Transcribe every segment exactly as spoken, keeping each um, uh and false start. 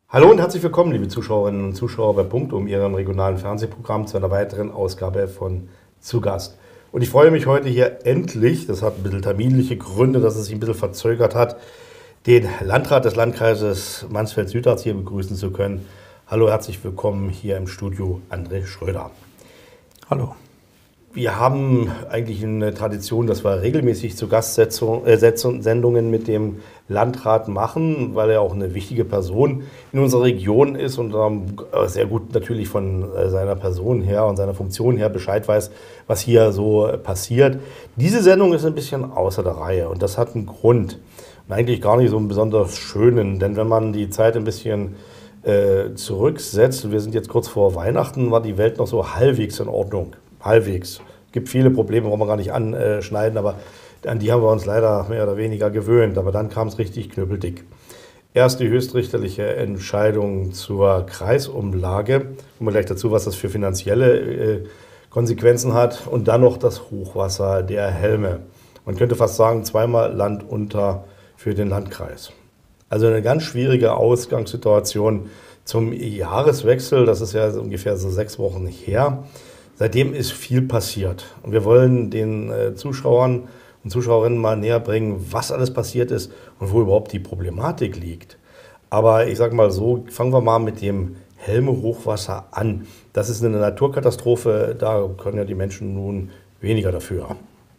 Hallo und herzlich willkommen, liebe Zuschauerinnen und Zuschauer bei Punktum, Ihrem regionalen Fernsehprogramm, zu einer weiteren Ausgabe von Zu Gast. Und ich freue mich heute hier endlich, das hat ein bisschen terminliche Gründe, dass es sich ein bisschen verzögert hat, den Landrat des Landkreises Mansfeld-Südharz hier begrüßen zu können. Hallo, herzlich willkommen hier im Studio, André Schröder. Hallo. Wir haben eigentlich eine Tradition, dass wir regelmäßig zu Gastsendungen mit dem Landrat machen, weil er auch eine wichtige Person in unserer Region ist und sehr gut natürlich von seiner Person her und seiner Funktion her Bescheid weiß, was hier so passiert. Diese Sendung ist ein bisschen außer der Reihe und das hat einen Grund. Und eigentlich gar nicht so einen besonders schönen, denn wenn man die Zeit ein bisschen äh, zurücksetzt, und wir sind jetzt kurz vor Weihnachten, war die Welt noch so halbwegs in Ordnung. Halbwegs. Es gibt viele Probleme, wollen wir gar nicht anschneiden, aber an die haben wir uns leider mehr oder weniger gewöhnt. Aber dann kam es richtig knüppeldick. Erst die höchstrichterliche Entscheidung zur Kreisumlage. Kommen wir gleich dazu, was das für finanzielle äh, Konsequenzen hat. Und dann noch das Hochwasser der Helme. Man könnte fast sagen, zweimal Land unter für den Landkreis. Also eine ganz schwierige Ausgangssituation zum Jahreswechsel. Das ist ja ungefähr so sechs Wochen her. Seitdem ist viel passiert. Und wir wollen den äh, Zuschauern und Zuschauerinnen mal näher bringen, was alles passiert ist und wo überhaupt die Problematik liegt. Aber ich sage mal so, fangen wir mal mit dem Helme-Hochwasser an. Das ist eine Naturkatastrophe, da können ja die Menschen nun weniger dafür.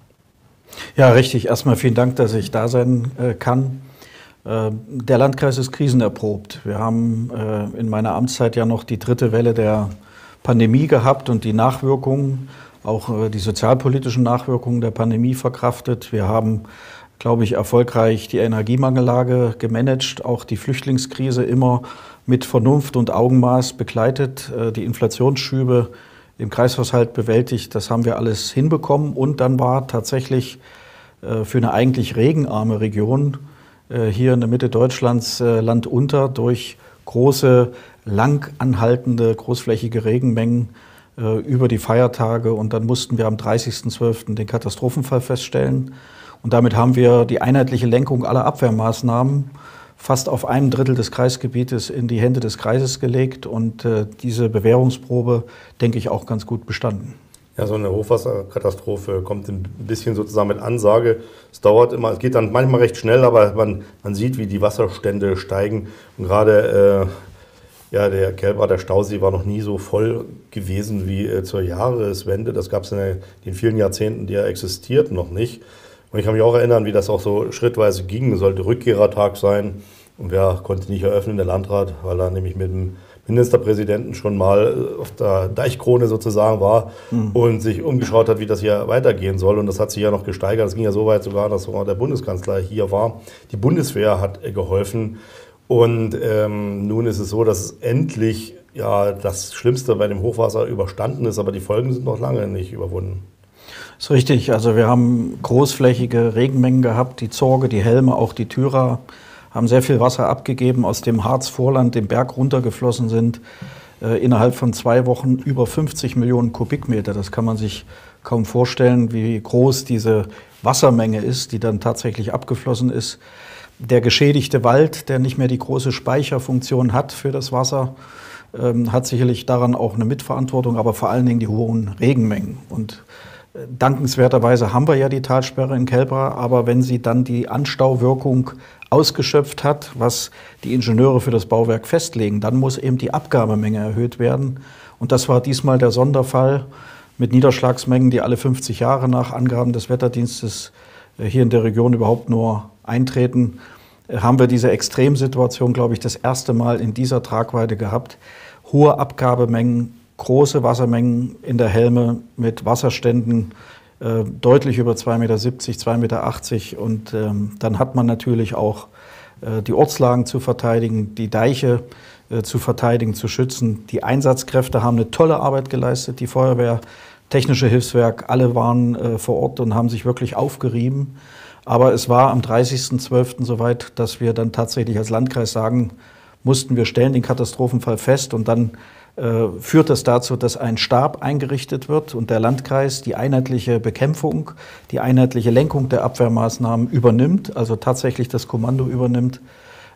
Ja, richtig. Erstmal vielen Dank, dass ich da sein äh, kann. Äh, der Landkreis ist krisenerprobt. Wir haben äh, in meiner Amtszeit ja noch die dritte Welle der Pandemie gehabt und die Nachwirkungen, auch die sozialpolitischen Nachwirkungen der Pandemie verkraftet. Wir haben, glaube ich, erfolgreich die Energiemangellage gemanagt, auch die Flüchtlingskrise immer mit Vernunft und Augenmaß begleitet, die Inflationsschübe im Kreishaushalt bewältigt. Das haben wir alles hinbekommen und dann war tatsächlich für eine eigentlich regenarme Region hier in der Mitte Deutschlands Land unter durch große, lang anhaltende, großflächige Regenmengen äh, über die Feiertage. Und dann mussten wir am dreißigsten zwölften den Katastrophenfall feststellen. Und damit haben wir die einheitliche Lenkung aller Abwehrmaßnahmen fast auf einem Drittel des Kreisgebietes in die Hände des Kreises gelegt. Und äh, diese Bewährungsprobe, denke ich, auch ganz gut bestanden. Ja, so eine Hochwasserkatastrophe kommt ein bisschen sozusagen mit Ansage. Es dauert immer, es geht dann manchmal recht schnell, aber man, man sieht, wie die Wasserstände steigen. Und gerade äh, ja, der Kelbrader Stausee war noch nie so voll gewesen wie äh, zur Jahreswende. Das gab es in den vielen Jahrzehnten, die er existiert, noch nicht. Und ich kann mich auch erinnern, wie das auch so schrittweise ging. Es sollte Rückkehrertag sein. Und wer konnte nicht eröffnen, der Landrat, weil er nämlich mit dem Ministerpräsidenten schon mal auf der Deichkrone sozusagen war mhm. und sich umgeschaut hat, wie das hier weitergehen soll. Und das hat sich ja noch gesteigert. Es ging ja so weit sogar, dass sogar der Bundeskanzler hier war. Die Bundeswehr hat geholfen. Und ähm, nun ist es so, dass es endlich ja das Schlimmste bei dem Hochwasser überstanden ist, aber die Folgen sind noch lange nicht überwunden. Das ist richtig. Also wir haben großflächige Regenmengen gehabt. Die Zorge, die Helme, auch die Thürer haben sehr viel Wasser abgegeben, aus dem Harzvorland den Berg runtergeflossen sind. Äh, innerhalb von zwei Wochen über fünfzig Millionen Kubikmeter. Das kann man sich kaum vorstellen, wie groß diese Wassermenge ist, die dann tatsächlich abgeflossen ist. Der geschädigte Wald, der nicht mehr die große Speicherfunktion hat für das Wasser, ähm, hat sicherlich daran auch eine Mitverantwortung, aber vor allen Dingen die hohen Regenmengen. Und äh, dankenswerterweise haben wir ja die Talsperre in Kelbra, aber wenn sie dann die Anstauwirkung ausgeschöpft hat, was die Ingenieure für das Bauwerk festlegen, dann muss eben die Abgabemenge erhöht werden. Und das war diesmal der Sonderfall mit Niederschlagsmengen, die alle fünfzig Jahre nach Angaben des Wetterdienstes hier in der Region überhaupt nur eintreten. Haben wir diese Extremsituation, glaube ich, das erste Mal in dieser Tragweite gehabt. Hohe Abgabemengen, große Wassermengen in der Helme mit Wasserständen äh, deutlich über zwei Meter siebzig, zwei Meter achtzig. Und ähm, dann hat man natürlich auch äh, die Ortslagen zu verteidigen, die Deiche äh, zu verteidigen, zu schützen. Die Einsatzkräfte haben eine tolle Arbeit geleistet, die Feuerwehr, Technische Hilfswerk, alle waren äh, vor Ort und haben sich wirklich aufgerieben. Aber es war am dreißigsten zwölften soweit, dass wir dann tatsächlich als Landkreis sagen mussten, wir stellen den Katastrophenfall fest und dann äh, führt das dazu, dass ein Stab eingerichtet wird und der Landkreis die einheitliche Bekämpfung, die einheitliche Lenkung der Abwehrmaßnahmen übernimmt, also tatsächlich das Kommando übernimmt.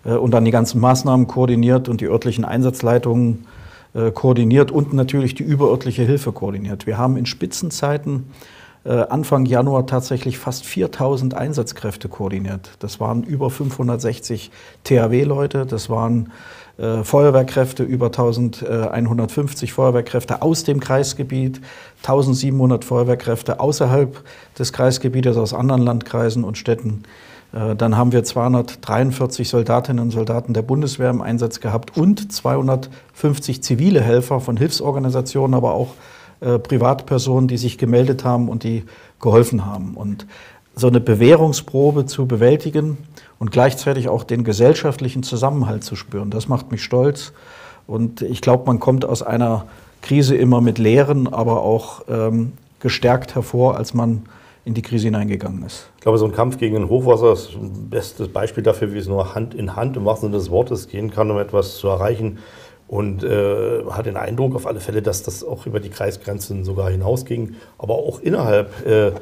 äh, und dann die ganzen Maßnahmen koordiniert und die örtlichen Einsatzleitungen äh, koordiniert und natürlich die überörtliche Hilfe koordiniert. Wir haben in Spitzenzeiten äh, Anfang Januar tatsächlich fast viertausend Einsatzkräfte koordiniert. Das waren über fünfhundertsechzig T H W-Leute, das waren äh, Feuerwehrkräfte, über eintausendeinhundertfünfzig Feuerwehrkräfte aus dem Kreisgebiet, eintausendsiebenhundert Feuerwehrkräfte außerhalb des Kreisgebietes aus anderen Landkreisen und Städten. Äh, dann haben wir zweihundertdreiundvierzig Soldatinnen und Soldaten der Bundeswehr im Einsatz gehabt und zweihundertfünfzig zivile Helfer von Hilfsorganisationen, aber auch äh, Privatpersonen, die sich gemeldet haben und die geholfen haben. Und so eine Bewährungsprobe zu bewältigen und gleichzeitig auch den gesellschaftlichen Zusammenhalt zu spüren, das macht mich stolz. Und ich glaube, man kommt aus einer Krise immer mit Lehren, aber auch ähm, gestärkt hervor, als man in die Krise hineingegangen ist. Ich glaube, so ein Kampf gegen ein Hochwasser ist ein bestes Beispiel dafür, wie es nur Hand in Hand im wahrsten Sinne des Wortes gehen kann, um etwas zu erreichen. Und äh, hat den Eindruck auf alle Fälle, dass das auch über die Kreisgrenzen sogar hinausging, aber auch innerhalb äh,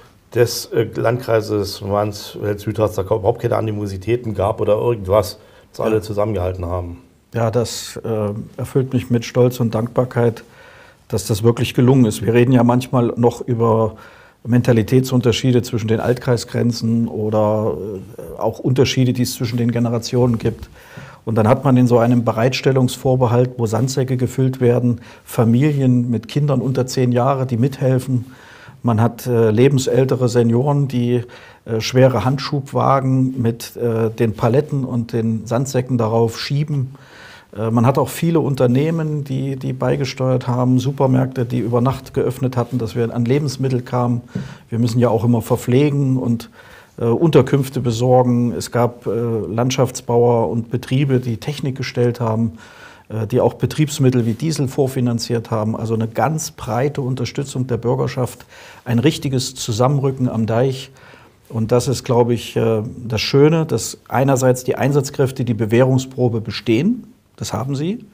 des äh, Landkreises Mainz-Südharz da überhaupt keine Animositäten gab oder irgendwas, das alle zusammengehalten haben. Ja, das äh, erfüllt mich mit Stolz und Dankbarkeit, dass das wirklich gelungen ist. Wir reden ja manchmal noch über Mentalitätsunterschiede zwischen den Altkreisgrenzen oder äh, auch Unterschiede, die es zwischen den Generationen gibt. Und dann hat man in so einem Bereitstellungsvorbehalt, wo Sandsäcke gefüllt werden, Familien mit Kindern unter zehn Jahre, die mithelfen. Man hat äh, lebensältere Senioren, die äh, schwere Handschubwagen mit äh, den Paletten und den Sandsäcken darauf schieben. Äh, man hat auch viele Unternehmen, die, die beigesteuert haben, Supermärkte, die über Nacht geöffnet hatten, dass wir an Lebensmittel kamen. Wir müssen ja auch immer verpflegen und äh, Unterkünfte besorgen. Es gab äh, Landschaftsbauer und Betriebe, die Technik gestellt haben, die auch Betriebsmittel wie Diesel vorfinanziert haben. Also eine ganz breite Unterstützung der Bürgerschaft, ein richtiges Zusammenrücken am Deich. Und das ist, glaube ich, das Schöne, dass einerseits die Einsatzkräfte die Bewährungsprobe bestehen, das haben sie,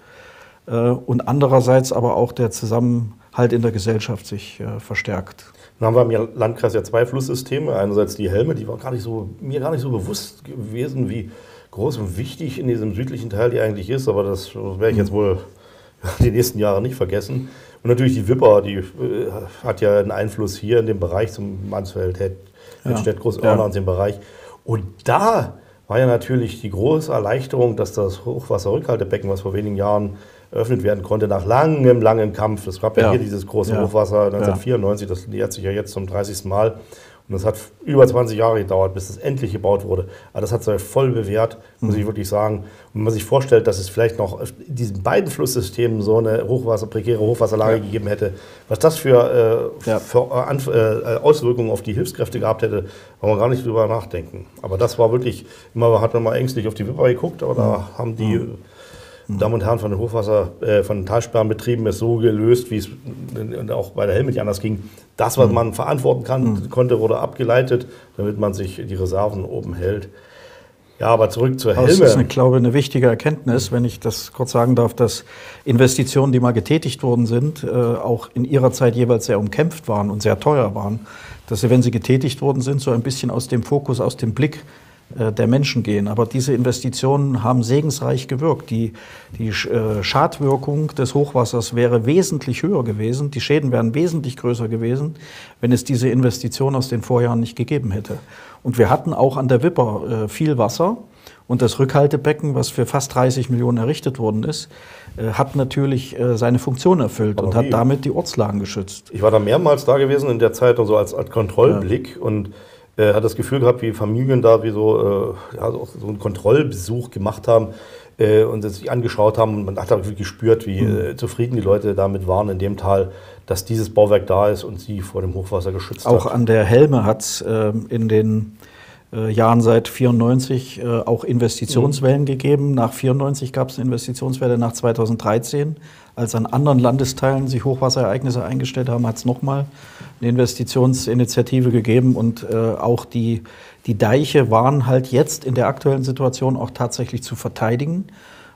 und andererseits aber auch der Zusammenhalt in der Gesellschaft sich verstärkt. Dann haben wir im Landkreis ja zwei Flusssysteme. Einerseits die Helme, die waren gar nicht so, mir gar nicht so bewusst gewesen, wie groß und wichtig in diesem südlichen Teil die eigentlich ist, aber das werde ich jetzt wohl die nächsten Jahre nicht vergessen. Und natürlich die Wipper, die äh, hat ja einen Einfluss hier in dem Bereich zum Mansfeld, Hettstedt, Großörna ja. und dem Bereich. Und da war ja natürlich die große Erleichterung, dass das Hochwasserrückhaltebecken, was vor wenigen Jahren eröffnet werden konnte, nach langem, langem Kampf. Es gab ja, ja hier dieses große ja. Hochwasser neunzehnhundertvierundneunzig, das jährt sich ja jetzt zum dreißigsten Mal. Und das hat über zwanzig Jahre gedauert, bis das endlich gebaut wurde. Aber das hat sich voll bewährt, muss ich wirklich sagen. Und wenn man sich vorstellt, dass es vielleicht noch in diesen beiden Flusssystemen so eine Hochwasser, prekäre Hochwasserlage ja. gegeben hätte, was das für, äh, ja. für äh, Auswirkungen auf die Hilfskräfte gehabt hätte, wollen wir gar nicht drüber nachdenken. Aber das war wirklich, immer hat man mal ängstlich auf die Wipper geguckt, aber da haben die mhm. Damen und Herren von den Hochwasser, äh, von den Talsperrenbetrieben es so gelöst, wie es auch bei der Helme nicht anders ging. Das, was man verantworten kann, mhm. konnte, wurde abgeleitet, damit man sich die Reserven oben hält. Ja, aber zurück zur Helme. Das ist, eine, glaube ich, eine wichtige Erkenntnis, wenn ich das kurz sagen darf, dass Investitionen, die mal getätigt worden sind, äh, auch in ihrer Zeit jeweils sehr umkämpft waren und sehr teuer waren. Dass sie, wenn sie getätigt worden sind, so ein bisschen aus dem Fokus, aus dem Blick der Menschen gehen. Aber diese Investitionen haben segensreich gewirkt. Die, die Schadwirkung des Hochwassers wäre wesentlich höher gewesen. Die Schäden wären wesentlich größer gewesen, wenn es diese Investition aus den Vorjahren nicht gegeben hätte. Und wir hatten auch an der Wipper viel Wasser. Und das Rückhaltebecken, was für fast dreißig Millionen errichtet worden ist, hat natürlich seine Funktion erfüllt Aber und wie? hat damit die Ortslagen geschützt. Ich war da mehrmals da gewesen in der Zeit und so als, als Kontrollblick ja. und Er hat das Gefühl gehabt, wie Familien da wie so, äh, ja, so einen Kontrollbesuch gemacht haben äh, und sich angeschaut haben. Und man hat wirklich gespürt, wie äh, zufrieden die Leute damit waren in dem Tal, dass dieses Bauwerk da ist und sie vor dem Hochwasser geschützt auch hat. Auch an der Helme hat es äh, in den äh, Jahren seit vierundneunzig äh, auch Investitionswellen mhm. gegeben. Nach vierundneunzig gab es eine Investitionswelle, nach zweitausenddreizehn. Als an anderen Landesteilen sich Hochwasserereignisse eingestellt haben, hat es nochmal eine Investitionsinitiative gegeben. Und äh, auch die, die Deiche waren halt jetzt in der aktuellen Situation auch tatsächlich zu verteidigen,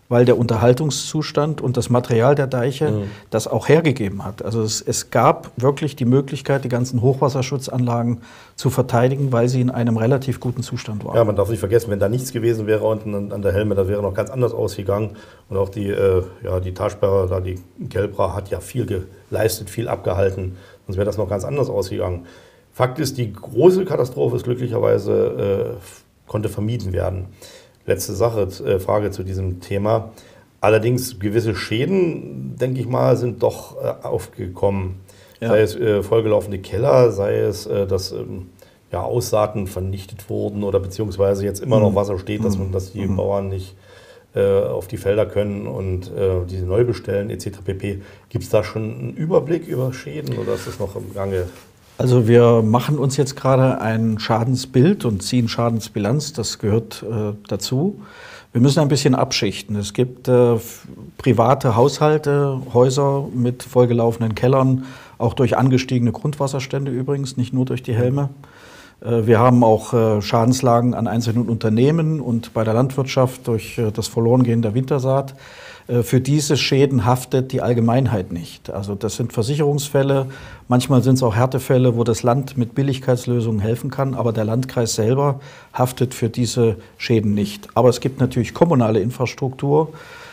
weil der Unterhaltungszustand und das Material der Deiche Mhm. das auch hergegeben hat. Also es, es gab wirklich die Möglichkeit, die ganzen Hochwasserschutzanlagen zu verteidigen, weil sie in einem relativ guten Zustand waren. Ja, man darf nicht vergessen, wenn da nichts gewesen wäre unten an, an der Helme, das wäre noch ganz anders ausgegangen. Und auch die, äh, ja, die Talsperre, da die Kelbra, hat ja viel geleistet, viel abgehalten. Sonst wäre das noch ganz anders ausgegangen. Fakt ist, die große Katastrophe ist glücklicherweise, äh, konnte vermieden werden. Letzte Sache, äh, Frage zu diesem Thema. Allerdings gewisse Schäden, denke ich mal, sind doch äh, aufgekommen. Ja. Sei es äh, vollgelaufene Keller, sei es, äh, dass ähm, ja, Aussaaten vernichtet wurden oder beziehungsweise jetzt immer noch Wasser steht, dass, man, dass die mhm. Bauern nicht äh, auf die Felder können und äh, diese neu bestellen et cetera pp. Gibt es da schon einen Überblick über Schäden oder ist das noch im Gange? Also wir machen uns jetzt gerade ein Schadensbild und ziehen Schadensbilanz, das gehört äh, dazu. Wir müssen ein bisschen abschichten. Es gibt äh, private Haushalte, Häuser mit vollgelaufenen Kellern, auch durch angestiegene Grundwasserstände übrigens, nicht nur durch die Helme. Äh, wir haben auch äh, Schadenslagen an einzelnen Unternehmen und bei der Landwirtschaft durch äh, das Verlorengehen der Wintersaat. Für diese Schäden haftet die Allgemeinheit nicht. Also das sind Versicherungsfälle, manchmal sind es auch Härtefälle, wo das Land mit Billigkeitslösungen helfen kann, aber der Landkreis selber haftet für diese Schäden nicht. Aber es gibt natürlich kommunale Infrastruktur,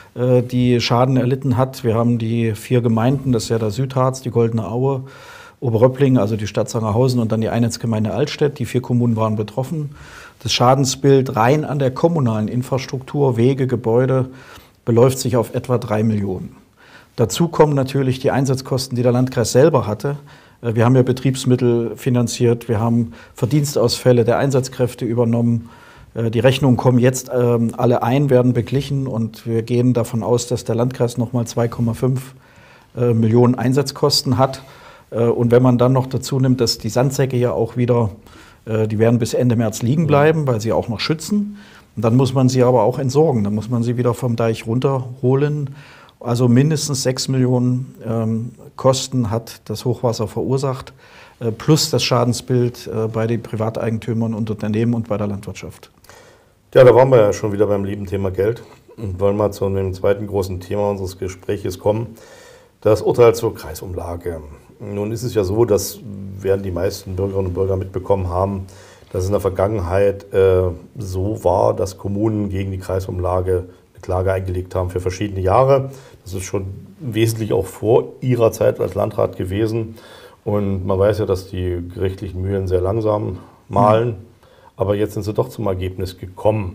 die Schaden erlitten hat. Wir haben die vier Gemeinden, das ist ja der Südharz, die Goldene Aue, Oberröppling, also die Stadt Sangerhausen und dann die Einheitsgemeinde Altstedt. Die vier Kommunen waren betroffen. Das Schadensbild rein an der kommunalen Infrastruktur, Wege, Gebäude, beläuft sich auf etwa drei Millionen. Dazu kommen natürlich die Einsatzkosten, die der Landkreis selber hatte. Wir haben ja Betriebsmittel finanziert, wir haben Verdienstausfälle der Einsatzkräfte übernommen. Die Rechnungen kommen jetzt alle ein, werden beglichen und wir gehen davon aus, dass der Landkreis nochmal zwei Komma fünf Millionen Einsatzkosten hat. Und wenn man dann noch dazu nimmt, dass die Sandsäcke ja auch wieder, die werden bis Ende März liegen bleiben, weil sie auch noch schützen. Und dann muss man sie aber auch entsorgen, dann muss man sie wieder vom Deich runterholen. Also mindestens sechs Millionen ähm, Kosten hat das Hochwasser verursacht, äh, plus das Schadensbild äh, bei den Privateigentümern und Unternehmen und bei der Landwirtschaft. Ja, da waren wir ja schon wieder beim lieben Thema Geld und wollen mal zu dem zweiten großen Thema unseres Gespräches kommen, das Urteil zur Kreisumlage. Nun ist es ja so, dass werden die meisten Bürgerinnen und Bürger mitbekommen haben, dass es in der Vergangenheit äh, so war, dass Kommunen gegen die Kreisumlage eine Klage eingelegt haben für verschiedene Jahre. Das ist schon wesentlich auch vor ihrer Zeit als Landrat gewesen. Und man weiß ja, dass die gerichtlichen Mühlen sehr langsam mahlen. Mhm. Aber jetzt sind sie doch zum Ergebnis gekommen.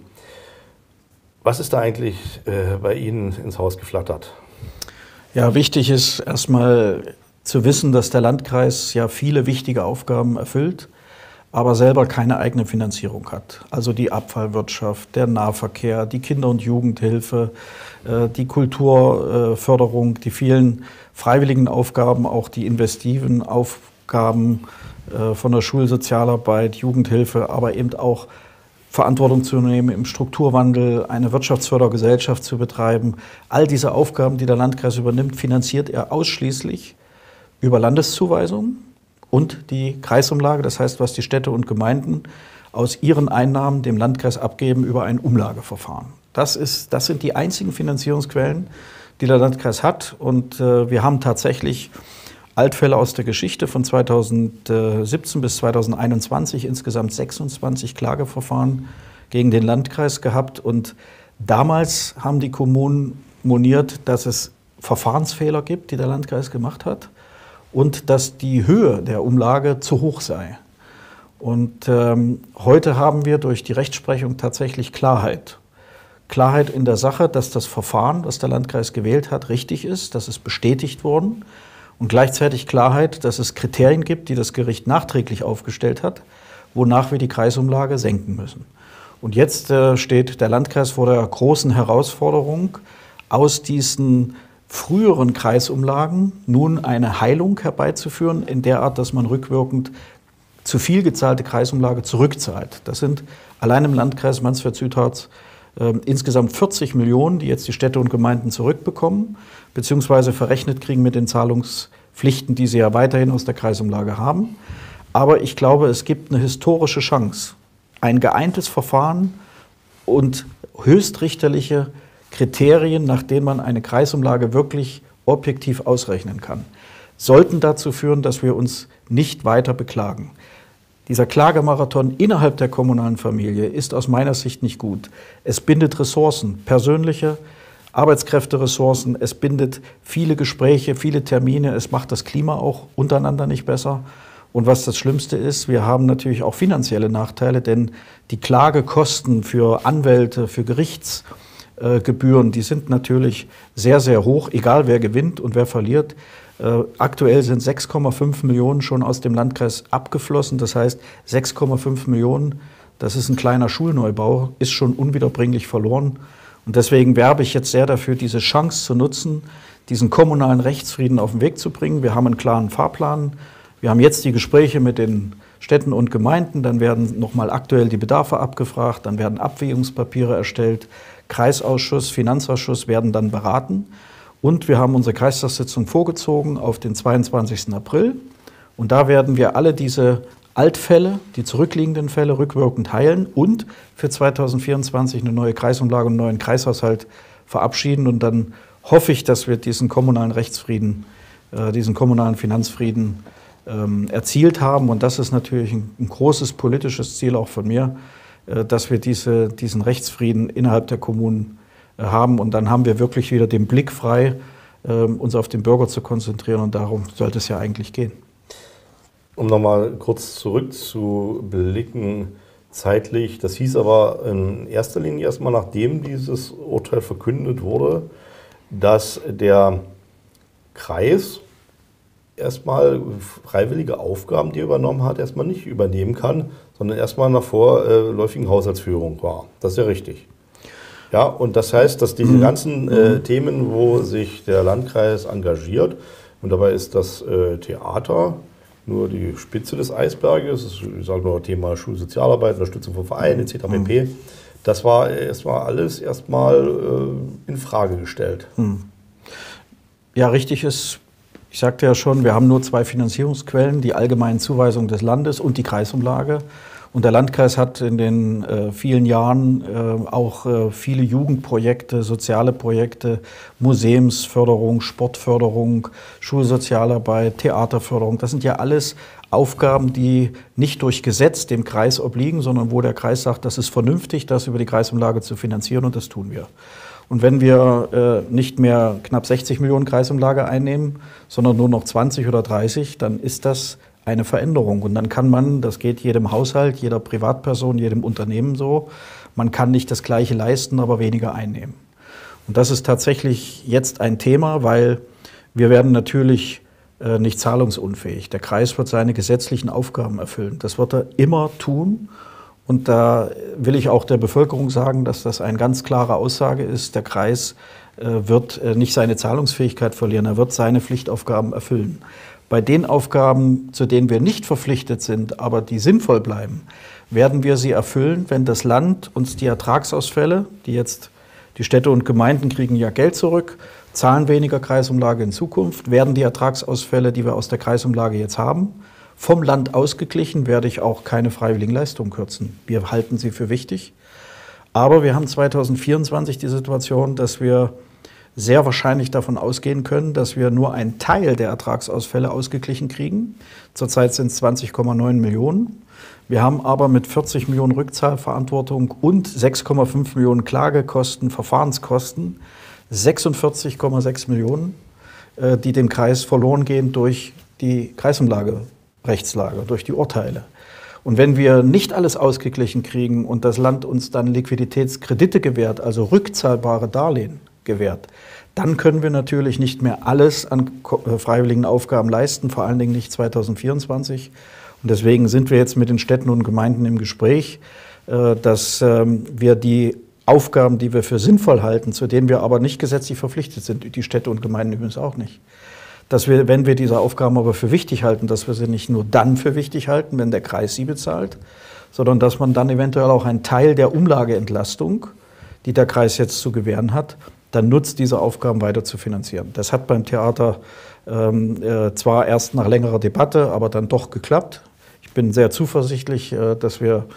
Was ist da eigentlich äh, bei Ihnen ins Haus geflattert? Ja, wichtig ist erstmal zu wissen, dass der Landkreis ja viele wichtige Aufgaben erfüllt, aber selber keine eigene Finanzierung hat. Also die Abfallwirtschaft, der Nahverkehr, die Kinder- und Jugendhilfe, die Kulturförderung, die vielen freiwilligen Aufgaben, auch die investiven Aufgaben von der Schulsozialarbeit, Jugendhilfe, aber eben auch Verantwortung zu nehmen im Strukturwandel, eine Wirtschaftsfördergesellschaft zu betreiben. All diese Aufgaben, die der Landkreis übernimmt, finanziert er ausschließlich über Landeszuweisungen und die Kreisumlage, das heißt, was die Städte und Gemeinden aus ihren Einnahmen dem Landkreis abgeben über ein Umlageverfahren. Das ist, das sind die einzigen Finanzierungsquellen, die der Landkreis hat. Und äh, wir haben tatsächlich Altfälle aus der Geschichte von zweitausendsiebzehn bis zweitausendeinundzwanzig, insgesamt sechsundzwanzig Klageverfahren gegen den Landkreis gehabt. Und damals haben die Kommunen moniert, dass es Verfahrensfehler gibt, die der Landkreis gemacht hat, und dass die Höhe der Umlage zu hoch sei. Und ähm, heute haben wir durch die Rechtsprechung tatsächlich Klarheit. Klarheit in der Sache, dass das Verfahren, das der Landkreis gewählt hat, richtig ist, dass es bestätigt worden und gleichzeitig Klarheit, dass es Kriterien gibt, die das Gericht nachträglich aufgestellt hat, wonach wir die Kreisumlage senken müssen. Und jetzt äh, steht der Landkreis vor der großen Herausforderung, aus diesen früheren Kreisumlagen nun eine Heilung herbeizuführen, in der Art, dass man rückwirkend zu viel gezahlte Kreisumlage zurückzahlt. Das sind allein im Landkreis Mansfeld-Südharz äh, insgesamt vierzig Millionen, die jetzt die Städte und Gemeinden zurückbekommen, beziehungsweise verrechnet kriegen mit den Zahlungspflichten, die sie ja weiterhin aus der Kreisumlage haben. Aber ich glaube, es gibt eine historische Chance, ein geeintes Verfahren und höchstrichterliche Kriterien, nach denen man eine Kreisumlage wirklich objektiv ausrechnen kann, sollten dazu führen, dass wir uns nicht weiter beklagen. Dieser Klagemarathon innerhalb der kommunalen Familie ist aus meiner Sicht nicht gut. Es bindet Ressourcen, persönliche Arbeitskräfteressourcen, es bindet viele Gespräche, viele Termine, es macht das Klima auch untereinander nicht besser. Und was das Schlimmste ist, wir haben natürlich auch finanzielle Nachteile, denn die Klagekosten für Anwälte, für Gerichtsgebühren, die sind natürlich sehr, sehr hoch, egal wer gewinnt und wer verliert. Äh, aktuell sind sechs Komma fünf Millionen schon aus dem Landkreis abgeflossen. Das heißt, sechs Komma fünf Millionen, das ist ein kleiner Schulneubau, ist schon unwiederbringlich verloren. Und deswegen werbe ich jetzt sehr dafür, diese Chance zu nutzen, diesen kommunalen Rechtsfrieden auf den Weg zu bringen. Wir haben einen klaren Fahrplan. Wir haben jetzt die Gespräche mit den Städten und Gemeinden. Dann werden nochmal aktuell die Bedarfe abgefragt. Dann werden Abwägungspapiere erstellt. Kreisausschuss, Finanzausschuss werden dann beraten. Und wir haben unsere Kreistagssitzung vorgezogen auf den zweiundzwanzigsten April. Und da werden wir alle diese Altfälle, die zurückliegenden Fälle, rückwirkend heilen und für zweitausendvierundzwanzig eine neue Kreisumlage und einen neuen Kreishaushalt verabschieden. Und dann hoffe ich, dass wir diesen kommunalen Rechtsfrieden, äh, diesen kommunalen Finanzfrieden ähm, erzielt haben. Und das ist natürlich ein, ein großes politisches Ziel auch von mir, äh, dass wir diese, diesen Rechtsfrieden innerhalb der Kommunen haben und dann haben wir wirklich wieder den Blick frei, äh, uns auf den Bürger zu konzentrieren und darum sollte es ja eigentlich gehen. Um nochmal kurz zurückzublicken zeitlich, das hieß aber in erster Linie erstmal, nachdem dieses Urteil verkündet wurde, dass der Kreis erstmal freiwillige Aufgaben, die er übernommen hat, erstmal nicht übernehmen kann, sondern erstmal nach vorläufigen Haushaltsführung war. Das ist ja richtig. Ja, und das heißt, dass diese ganzen äh, Themen, wo sich der Landkreis engagiert, und dabei ist das äh, Theater nur die Spitze des Eisberges, das ist, ich sage nur Thema Schulsozialarbeit, Unterstützung von Vereinen et cetera pp. Das war erstmal alles erstmal äh, in Frage gestellt. Ja, richtig ist, ich sagte ja schon, wir haben nur zwei Finanzierungsquellen, die allgemeinen Zuweisungen des Landes und die Kreisumlage. Und der Landkreis hat in den äh, vielen Jahren äh, auch äh, viele Jugendprojekte, soziale Projekte, Museumsförderung, Sportförderung, Schulsozialarbeit, Theaterförderung. Das sind ja alles Aufgaben, die nicht durch Gesetz dem Kreis obliegen, sondern wo der Kreis sagt, das ist vernünftig, das über die Kreisumlage zu finanzieren und das tun wir. Und wenn wir äh, nicht mehr knapp sechzig Millionen Kreisumlage einnehmen, sondern nur noch zwanzig oder dreißig, dann ist das eine Veränderung. Und dann kann man, das geht jedem Haushalt, jeder Privatperson, jedem Unternehmen so, man kann nicht das Gleiche leisten, aber weniger einnehmen. Und das ist tatsächlich jetzt ein Thema, weil wir werden natürlich äh, nicht zahlungsunfähig. Der Kreis wird seine gesetzlichen Aufgaben erfüllen. Das wird er immer tun. Und da will ich auch der Bevölkerung sagen, dass das eine ganz klare Aussage ist. Der Kreis äh, wird äh, nicht seine Zahlungsfähigkeit verlieren, er wird seine Pflichtaufgaben erfüllen. Bei den Aufgaben, zu denen wir nicht verpflichtet sind, aber die sinnvoll bleiben, werden wir sie erfüllen, wenn das Land uns die Ertragsausfälle, die jetzt die Städte und Gemeinden kriegen ja Geld zurück, zahlen weniger Kreisumlage in Zukunft, werden die Ertragsausfälle, die wir aus der Kreisumlage jetzt haben, vom Land ausgeglichen, werde ich auch keine freiwilligen Leistungen kürzen. Wir halten sie für wichtig. Aber wir haben zweitausendvierundzwanzig die Situation, dass wir sehr wahrscheinlich davon ausgehen können, dass wir nur einen Teil der Ertragsausfälle ausgeglichen kriegen. Zurzeit sind es zwanzig Komma neun Millionen. Wir haben aber mit vierzig Millionen Rückzahlverantwortung und sechs Komma fünf Millionen Klagekosten, Verfahrenskosten, sechsundvierzig Komma sechs Millionen, die dem Kreis verloren gehen durch die Kreisumlage-Rechtslage, durch die Urteile. Und wenn wir nicht alles ausgeglichen kriegen und das Land uns dann Liquiditätskredite gewährt, also rückzahlbare Darlehen gewährt, dann können wir natürlich nicht mehr alles an freiwilligen Aufgaben leisten, vor allen Dingen nicht zweitausendvierundzwanzig. Und deswegen sind wir jetzt mit den Städten und Gemeinden im Gespräch, dass wir die Aufgaben, die wir für sinnvoll halten, zu denen wir aber nicht gesetzlich verpflichtet sind, die Städte und Gemeinden übrigens auch nicht, dass wir, wenn wir diese Aufgaben aber für wichtig halten, dass wir sie nicht nur dann für wichtig halten, wenn der Kreis sie bezahlt, sondern dass man dann eventuell auch einen Teil der Umlageentlastung, die der Kreis jetzt zu gewähren hat, dann nutzt, diese Aufgaben weiter zu finanzieren. Das hat beim Theater ähm, äh, zwar erst nach längerer Debatte, aber dann doch geklappt. Ich bin sehr zuversichtlich, äh, dass wir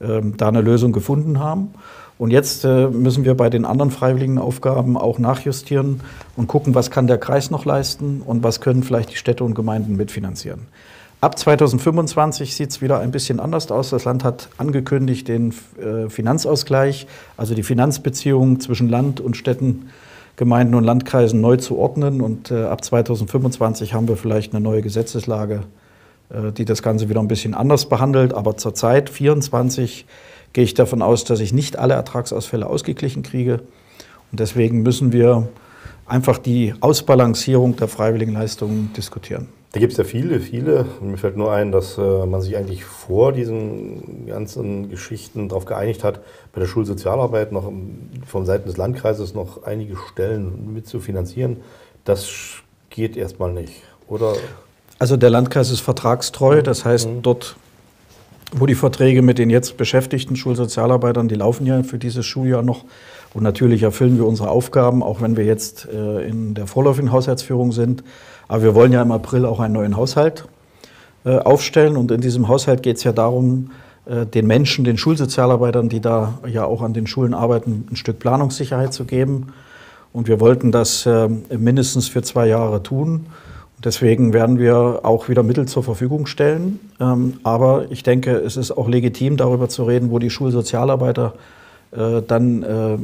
äh, da eine Lösung gefunden haben. Und jetzt äh, müssen wir bei den anderen freiwilligen Aufgaben auch nachjustieren und gucken, was kann der Kreis noch leisten und was können vielleicht die Städte und Gemeinden mitfinanzieren. Ab zweitausendfünfundzwanzig sieht es wieder ein bisschen anders aus. Das Land hat angekündigt, den äh, Finanzausgleich, also die Finanzbeziehungen zwischen Land und Städten, Gemeinden und Landkreisen neu zu ordnen. Und äh, ab zweitausendfünfundzwanzig haben wir vielleicht eine neue Gesetzeslage, äh, die das Ganze wieder ein bisschen anders behandelt. Aber zurzeit, vierundzwanzig, gehe ich davon aus, dass ich nicht alle Ertragsausfälle ausgeglichen kriege. Und deswegen müssen wir einfach die Ausbalancierung der freiwilligen Leistungen diskutieren. Da gibt es ja viele, viele. Mir fällt nur ein, dass äh, man sich eigentlich vor diesen ganzen Geschichten darauf geeinigt hat, bei der Schulsozialarbeit noch von Seiten des Landkreises noch einige Stellen mit zu finanzieren. Das geht erstmal nicht, oder? Also der Landkreis ist vertragstreu, das heißt mhm. dort, wo die Verträge mit den jetzt beschäftigten Schulsozialarbeitern, die laufen ja für dieses Schuljahr noch. Und natürlich erfüllen wir unsere Aufgaben, auch wenn wir jetzt äh, in der vorläufigen Haushaltsführung sind. Aber wir wollen ja im April auch einen neuen Haushalt äh, aufstellen. Und in diesem Haushalt geht es ja darum, äh, den Menschen, den Schulsozialarbeitern, die da ja auch an den Schulen arbeiten, ein Stück Planungssicherheit zu geben. Und wir wollten das äh, mindestens für zwei Jahre tun. Und deswegen werden wir auch wieder Mittel zur Verfügung stellen. Ähm, aber ich denke, es ist auch legitim, darüber zu reden, wo die Schulsozialarbeiter äh, dann äh,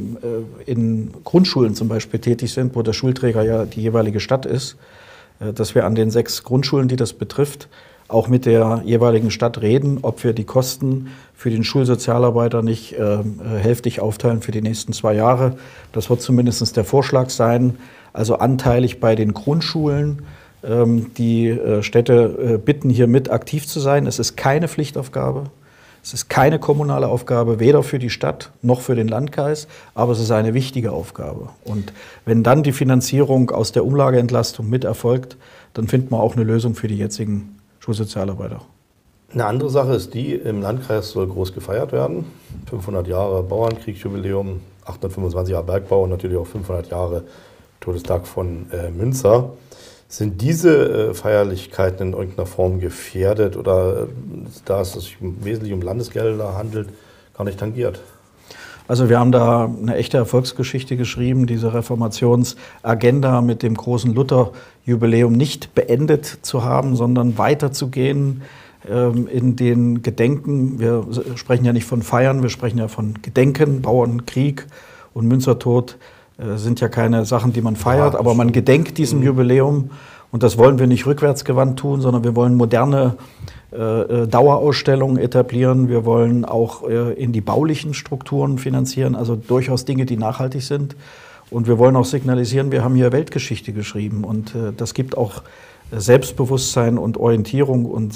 in Grundschulen zum Beispiel tätig sind, wo der Schulträger ja die jeweilige Stadt ist. Dass wir an den sechs Grundschulen, die das betrifft, auch mit der jeweiligen Stadt reden, ob wir die Kosten für den Schulsozialarbeiter nicht äh, hälftig aufteilen für die nächsten zwei Jahre. Das wird zumindest der Vorschlag sein. Also anteilig bei den Grundschulen. Ähm, die äh, Städte äh, bitten, hier mit aktiv zu sein. Es ist keine Pflichtaufgabe. Es ist keine kommunale Aufgabe, weder für die Stadt noch für den Landkreis, aber es ist eine wichtige Aufgabe. Und wenn dann die Finanzierung aus der Umlageentlastung mit erfolgt, dann findet man auch eine Lösung für die jetzigen Schulsozialarbeiter. Eine andere Sache ist die, im Landkreis soll groß gefeiert werden. fünfhundert Jahre Bauernkriegsjubiläum, achthundertfünfundzwanzig Jahre Bergbau und natürlich auch fünfhundert Jahre Todestag von äh, Münzer. Sind diese äh, Feierlichkeiten in irgendeiner Form gefährdet oder äh, da es sich wesentlich um Landesgelder handelt, gar nicht tangiert? Also wir haben da eine echte Erfolgsgeschichte geschrieben, diese Reformationsagenda mit dem großen Luther-Jubiläum nicht beendet zu haben, sondern weiterzugehen ähm, in den Gedenken. Wir sprechen ja nicht von Feiern, wir sprechen ja von Gedenken, Bauernkrieg und Münzertod. Sind ja keine Sachen, die man feiert, ja, aber man gedenkt diesem mhm. Jubiläum. Und das wollen wir nicht rückwärtsgewandt tun, sondern wir wollen moderne äh, Dauerausstellungen etablieren. Wir wollen auch äh, in die baulichen Strukturen finanzieren, also durchaus Dinge, die nachhaltig sind. Und wir wollen auch signalisieren, wir haben hier Weltgeschichte geschrieben. Und äh, das gibt auch Selbstbewusstsein und Orientierung und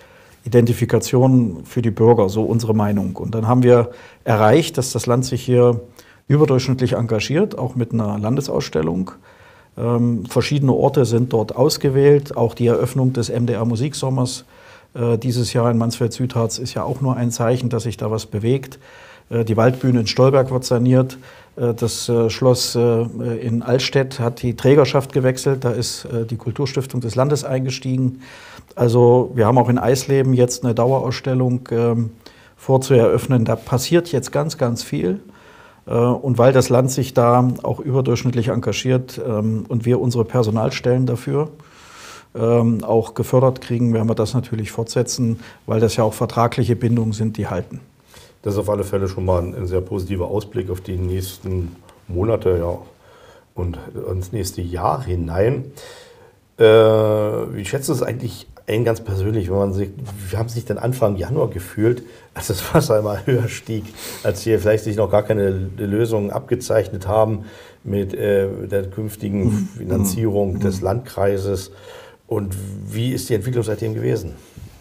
Selbstidentifikation für die Bürger, so unsere Meinung. Und dann haben wir erreicht, dass das Land sich hier überdurchschnittlich engagiert, auch mit einer Landesausstellung. Ähm, verschiedene Orte sind dort ausgewählt. Auch die Eröffnung des M D R Musiksommers äh, dieses Jahr in Mansfeld-Südharz ist ja auch nur ein Zeichen, dass sich da was bewegt. Äh, die Waldbühne in Stolberg wird saniert. Äh, das äh, Schloss äh, in Altstedt hat die Trägerschaft gewechselt. Da ist äh, die Kulturstiftung des Landes eingestiegen. Also wir haben auch in Eisleben jetzt eine Dauerausstellung äh, vorzueröffnen. Da passiert jetzt ganz, ganz viel. Und weil das Land sich da auch überdurchschnittlich engagiert ähm, und wir unsere Personalstellen dafür ähm, auch gefördert kriegen, werden wir das natürlich fortsetzen, weil das ja auch vertragliche Bindungen sind, die halten. Das ist auf alle Fälle schon mal ein, ein sehr positiver Ausblick auf die nächsten Monate, ja, und ins nächste Jahr hinein. Äh, wie schätzt du es eigentlich ein ganz persönlich, wenn man sich, wir haben sich dann Anfang Januar gefühlt, als das Wasser immer höher stieg, als hier vielleicht sich noch gar keine Lösungen abgezeichnet haben mit äh, der künftigen Finanzierung mhm. des Landkreises. Und wie ist die Entwicklung seitdem gewesen?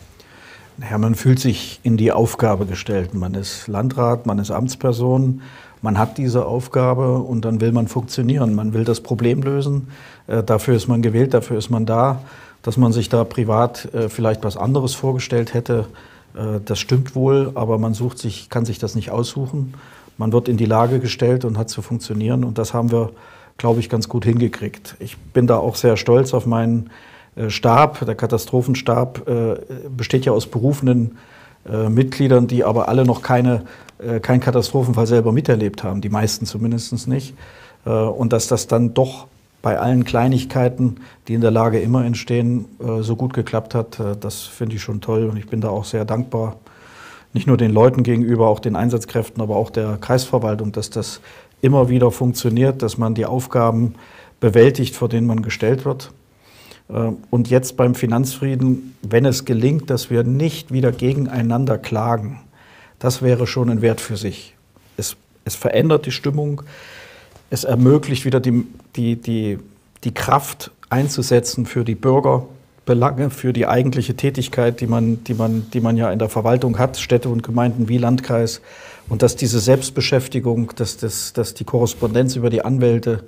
Naja, man fühlt sich in die Aufgabe gestellt. Man ist Landrat, man ist Amtsperson, man hat diese Aufgabe und dann will man funktionieren. Man will das Problem lösen. Äh, dafür ist man gewählt, dafür ist man da. Dass man sich da privat äh, vielleicht was anderes vorgestellt hätte, äh, das stimmt wohl, aber man sucht sich, kann sich das nicht aussuchen. Man wird in die Lage gestellt und hat zu funktionieren und das haben wir, glaube ich, ganz gut hingekriegt. Ich bin da auch sehr stolz auf meinen äh, Stab. Der Katastrophenstab äh, besteht ja aus berufenen äh, Mitgliedern, die aber alle noch keine, äh, keinen Katastrophenfall selber miterlebt haben, die meisten zumindest nicht. Äh, und dass das dann doch bei allen Kleinigkeiten, die in der Lage immer entstehen, äh, so gut geklappt hat, äh, das finde ich schon toll. Und ich bin da auch sehr dankbar, nicht nur den Leuten gegenüber, auch den Einsatzkräften, aber auch der Kreisverwaltung, dass das immer wieder funktioniert, dass man die Aufgaben bewältigt, vor denen man gestellt wird. Und jetzt beim Finanzfrieden, wenn es gelingt, dass wir nicht wieder gegeneinander klagen, das wäre schon ein Wert für sich. Es, es verändert die Stimmung, es ermöglicht wieder die, die, die, die Kraft einzusetzen für die Bürgerbelange, für die eigentliche Tätigkeit, die man, die man, die man ja in der Verwaltung hat, Städte und Gemeinden wie Landkreis. Und dass diese Selbstbeschäftigung, dass, dass, dass die Korrespondenz über die Anwälte,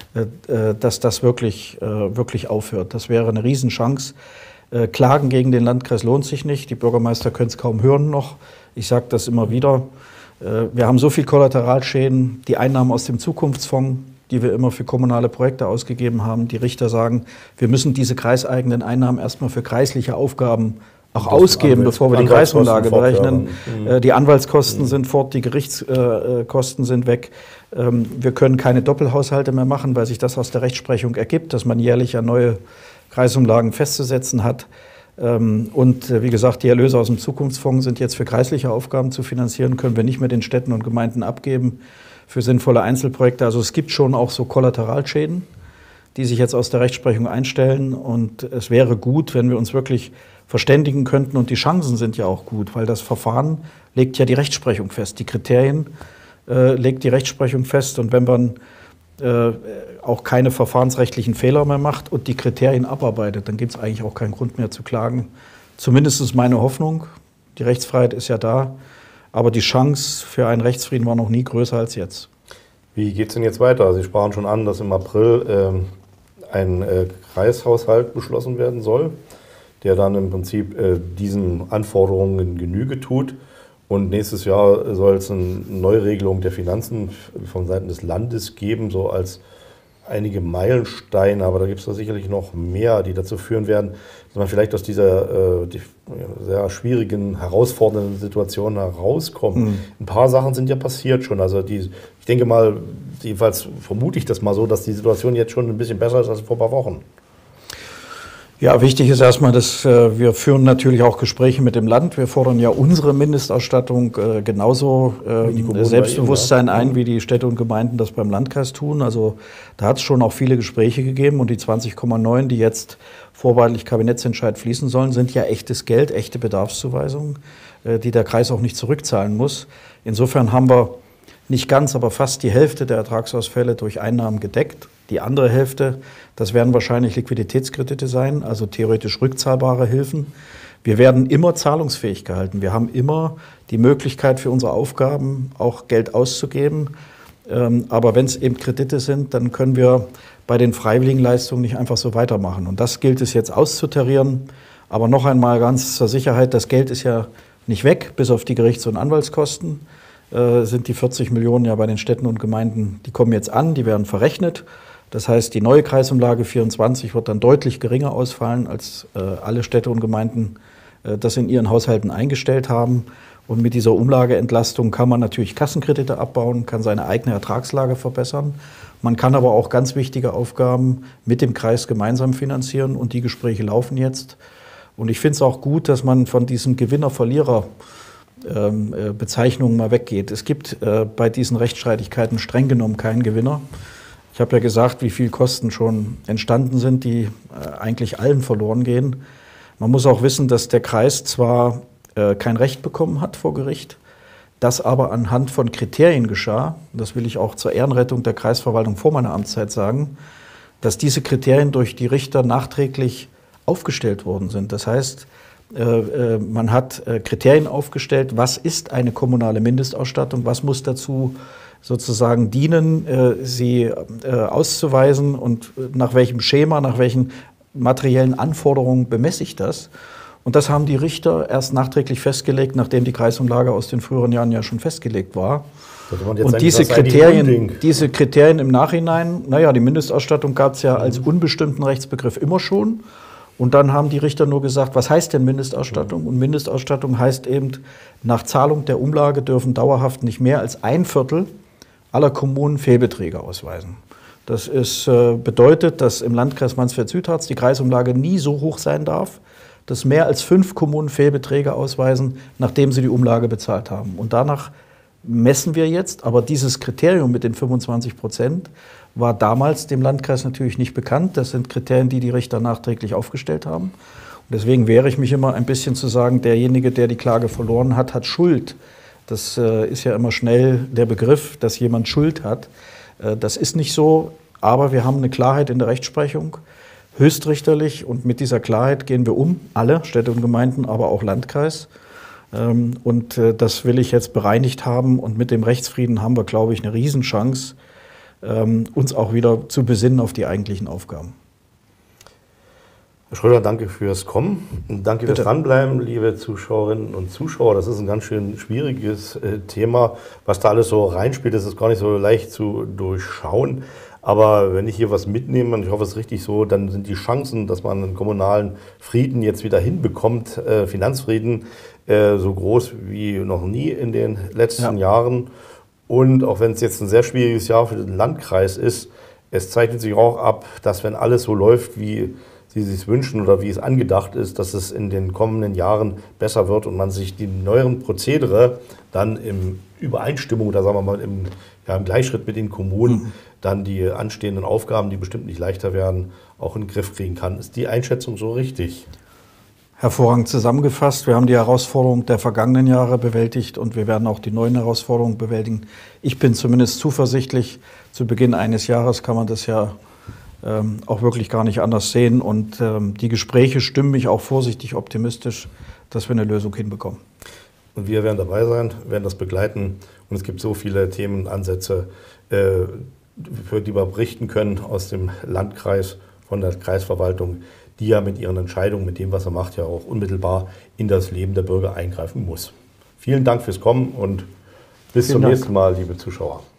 dass das wirklich, wirklich aufhört. Das wäre eine Riesenchance. Klagen gegen den Landkreis lohnt sich nicht. Die Bürgermeister können es kaum hören noch. Ich sage das immer wieder. Wir haben so viel Kollateralschäden. Die Einnahmen aus dem Zukunftsfonds, die wir immer für kommunale Projekte ausgegeben haben. Die Richter sagen, wir müssen diese kreiseigenen Einnahmen erstmal für kreisliche Aufgaben auch ausgeben, bevor wir die Kreisumlage berechnen. Mhm. Die Anwaltskosten mhm. sind fort, die Gerichtskosten sind weg. Wir können keine Doppelhaushalte mehr machen, weil sich das aus der Rechtsprechung ergibt, dass man jährlich ja neue Kreisumlagen festzusetzen hat. Und wie gesagt, die Erlöse aus dem Zukunftsfonds sind jetzt für kreisliche Aufgaben zu finanzieren, können wir nicht mehr den Städten und Gemeinden abgeben für sinnvolle Einzelprojekte. Also es gibt schon auch so Kollateralschäden, die sich jetzt aus der Rechtsprechung einstellen. Und es wäre gut, wenn wir uns wirklich verständigen könnten. Und die Chancen sind ja auch gut, weil das Verfahren legt ja die Rechtsprechung fest. Die Kriterien äh, legt die Rechtsprechung fest. Und wenn man äh, auch keine verfahrensrechtlichen Fehler mehr macht und die Kriterien abarbeitet, dann gibt es eigentlich auch keinen Grund mehr zu klagen. Zumindest ist meine Hoffnung. Die Rechtsfreiheit ist ja da. Aber die Chance für einen Rechtsfrieden war noch nie größer als jetzt. Wie geht es denn jetzt weiter? Sie sprachen schon an, dass im April ähm, ein äh, Kreishaushalt beschlossen werden soll, der dann im Prinzip äh, diesen Anforderungen Genüge tut. Und nächstes Jahr soll es eine Neuregelung der Finanzen von Seiten des Landes geben, so als einige Meilensteine. Aber da gibt es da sicherlich noch mehr, die dazu führen werden, dass man vielleicht aus dieser äh, die, sehr schwierigen, herausfordernden Situation herauskommt. Mhm. Ein paar Sachen sind ja passiert schon. Also die, ich denke mal, jedenfalls vermute ich das mal so, dass die Situation jetzt schon ein bisschen besser ist als vor ein paar Wochen. Ja, wichtig ist erstmal, dass äh, wir führen natürlich auch Gespräche mit dem Land. Wir fordern ja unsere Mindestausstattung äh, genauso äh, Selbstbewusstsein eben, ja. ein, wie die Städte und Gemeinden das beim Landkreis tun. Also da hat es schon auch viele Gespräche gegeben und die zwanzig Komma neun, die jetzt vorbehaltlich Kabinettsentscheid fließen sollen, sind ja echtes Geld, echte Bedarfszuweisungen, äh, die der Kreis auch nicht zurückzahlen muss. Insofern haben wir nicht ganz, aber fast die Hälfte der Ertragsausfälle durch Einnahmen gedeckt. Die andere Hälfte, das werden wahrscheinlich Liquiditätskredite sein, also theoretisch rückzahlbare Hilfen. Wir werden immer zahlungsfähig gehalten. Wir haben immer die Möglichkeit für unsere Aufgaben auch Geld auszugeben. Aber wenn es eben Kredite sind, dann können wir bei den freiwilligen Leistungen nicht einfach so weitermachen. Und das gilt es jetzt auszutarieren. Aber noch einmal ganz zur Sicherheit, das Geld ist ja nicht weg, bis auf die Gerichts- und Anwaltskosten. Sind die vierzig Millionen ja bei den Städten und Gemeinden, die kommen jetzt an, die werden verrechnet. Das heißt, die neue Kreisumlage vierundzwanzig wird dann deutlich geringer ausfallen, als äh, alle Städte und Gemeinden äh, das in ihren Haushalten eingestellt haben. Und mit dieser Umlageentlastung kann man natürlich Kassenkredite abbauen, kann seine eigene Ertragslage verbessern. Man kann aber auch ganz wichtige Aufgaben mit dem Kreis gemeinsam finanzieren und die Gespräche laufen jetzt. Und ich finde es auch gut, dass man von diesem Gewinner-Verlierer Ähm, äh, Bezeichnungen mal weggeht. Es gibt äh, bei diesen Rechtsstreitigkeiten streng genommen keinen Gewinner. Ich habe ja gesagt, wie viel Kosten schon entstanden sind, die äh, eigentlich allen verloren gehen. Man muss auch wissen, dass der Kreis zwar äh, kein Recht bekommen hat vor Gericht, das aber anhand von Kriterien geschah, das will ich auch zur Ehrenrettung der Kreisverwaltung vor meiner Amtszeit sagen, dass diese Kriterien durch die Richter nachträglich aufgestellt worden sind. Das heißt, man hat Kriterien aufgestellt, was ist eine kommunale Mindestausstattung, was muss dazu sozusagen dienen, sie auszuweisen und nach welchem Schema, nach welchen materiellen Anforderungen bemesse ich das. Und das haben die Richter erst nachträglich festgelegt, nachdem die Kreisumlage aus den früheren Jahren ja schon festgelegt war. Und diese Kriterien, diese Kriterien im Nachhinein, naja, die Mindestausstattung gab es ja als unbestimmten Rechtsbegriff immer schon. Und dann haben die Richter nur gesagt, was heißt denn Mindestausstattung? Und Mindestausstattung heißt eben, nach Zahlung der Umlage dürfen dauerhaft nicht mehr als ein Viertel aller Kommunen Fehlbeträge ausweisen. Das ist, äh, bedeutet, dass im Landkreis Mansfeld-Südharz die Kreisumlage nie so hoch sein darf, dass mehr als fünf Kommunen Fehlbeträge ausweisen, nachdem sie die Umlage bezahlt haben. Und danach messen wir jetzt, aber dieses Kriterium mit den fünfundzwanzig Prozent war damals dem Landkreis natürlich nicht bekannt. Das sind Kriterien, die die Richter nachträglich aufgestellt haben. Und deswegen wehre ich mich immer ein bisschen zu sagen, derjenige, der die Klage verloren hat, hat Schuld. Das äh, ist ja immer schnell der Begriff, dass jemand Schuld hat. Äh, das ist nicht so, aber wir haben eine Klarheit in der Rechtsprechung, höchstrichterlich. Und mit dieser Klarheit gehen wir um, alle Städte und Gemeinden, aber auch Landkreis. Ähm, und äh, das will ich jetzt bereinigt haben. Und mit dem Rechtsfrieden haben wir, glaube ich, eine Riesenchance, ähm, uns auch wieder zu besinnen auf die eigentlichen Aufgaben. Herr Schröder, danke fürs Kommen. Danke Bitte. fürs Dranbleiben, liebe Zuschauerinnen und Zuschauer. Das ist ein ganz schön schwieriges äh, Thema. Was da alles so reinspielt, das ist gar nicht so leicht zu durchschauen. Aber wenn ich hier was mitnehme, und ich hoffe, es ist richtig so, dann sind die Chancen, dass man einen kommunalen Frieden jetzt wieder hinbekommt, äh, Finanzfrieden, äh, so groß wie noch nie in den letzten ja. Jahren. Und auch wenn es jetzt ein sehr schwieriges Jahr für den Landkreis ist, es zeichnet sich auch ab, dass wenn alles so läuft, wie Sie sich wünschen oder wie es angedacht ist, dass es in den kommenden Jahren besser wird und man sich die neueren Prozedere dann in Übereinstimmung oder sagen wir mal im, ja, im Gleichschritt mit den Kommunen mhm. dann die anstehenden Aufgaben, die bestimmt nicht leichter werden, auch in den Griff kriegen kann. Ist die Einschätzung so richtig? Hervorragend zusammengefasst. Wir haben die Herausforderungen der vergangenen Jahre bewältigt und wir werden auch die neuen Herausforderungen bewältigen. Ich bin zumindest zuversichtlich. Zu Beginn eines Jahres kann man das ja ähm, auch wirklich gar nicht anders sehen. Und ähm, die Gespräche stimmen mich auch vorsichtig optimistisch, dass wir eine Lösung hinbekommen. Und wir werden dabei sein, werden das begleiten. Und es gibt so viele Themenansätze, äh, für die wir berichten können aus dem Landkreis, von der Kreisverwaltung, die ja mit ihren Entscheidungen, mit dem, was er macht, ja auch unmittelbar in das Leben der Bürger eingreifen muss. Vielen Dank fürs Kommen und bis Vielen zum Dank. nächsten Mal, liebe Zuschauer.